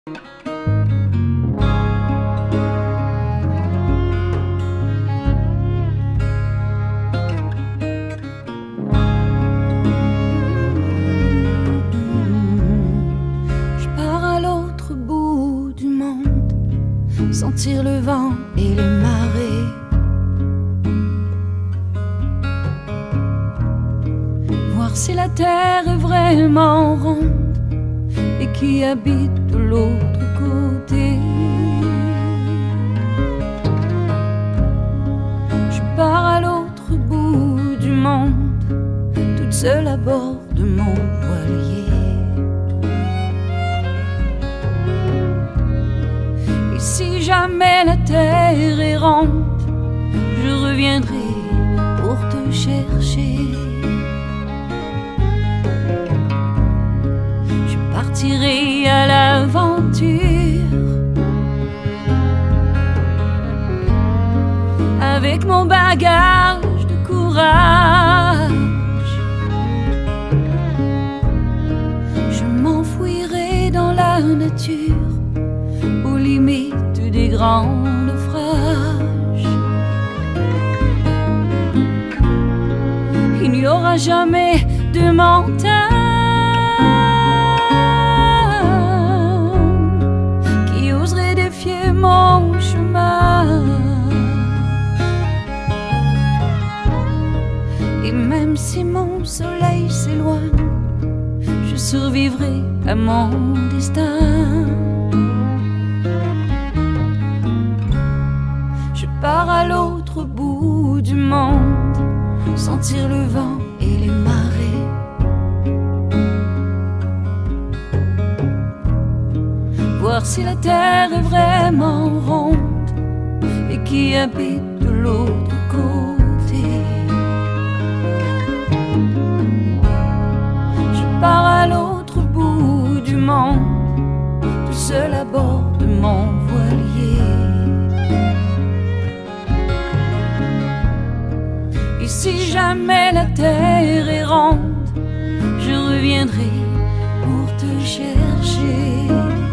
Sentir le vent et les marées, voir si la terre est vraiment ronde et qui habite de l'autre côté. Je pars à l'autre bout du monde, toute seule à bord de mon voilier. Si jamais la terre est ronde, je reviendrai pour te chercher. Je partirai à l'aventure avec mon bagage de courage. Je m'enfouirai dans la nature, aux limites des grands naufrages. Il n'y aura jamais de montagne qui oserait défier mon chemin. Et même si mon soleil s'éloigne, je survivrai à mon destin. Je pars à l'autre bout du monde, sentir le vent et les marées, voir si la terre est vraiment ronde et qui habite de l'autre côté. Je pars à l'autre bout du monde, tout seul à bord de mon voilier. Et si jamais la terre est ronde, je reviendrai pour te chercher.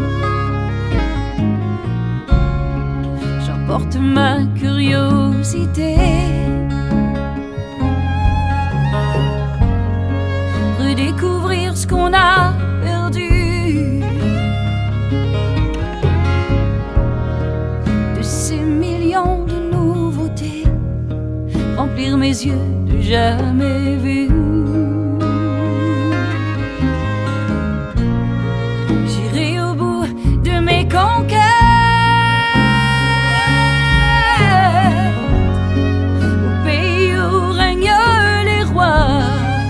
J'emporte ma curiosité, redécouvrir ce qu'on a perdu, de ces millions de nouveautés, remplir mes yeux de jamais vu. J'irai au bout de mes conquêtes, au pays où règnent les rois.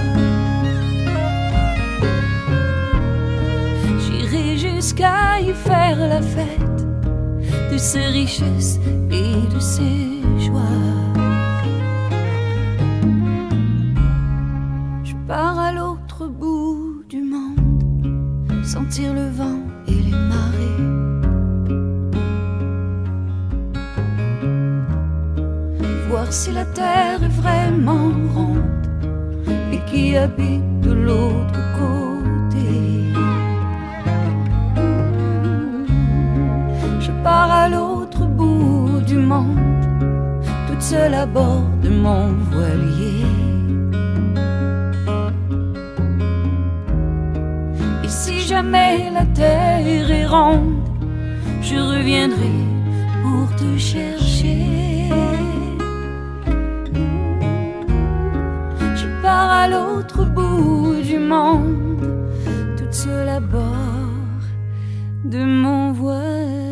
J'irai jusqu'à y faire la fête de ses richesses et de ses joies. Je pars à l'autre bout du monde, sentir le vent et les marées, voir si la terre est vraiment ronde et qui habite de l'autre côté. Je pars à l'autre bout du monde, toute seule à bord de mon voilier. Et si jamais la terre est ronde, je reviendrai pour te chercher. Je pars à l'autre bout du monde, toute seule à bord de mon voilier.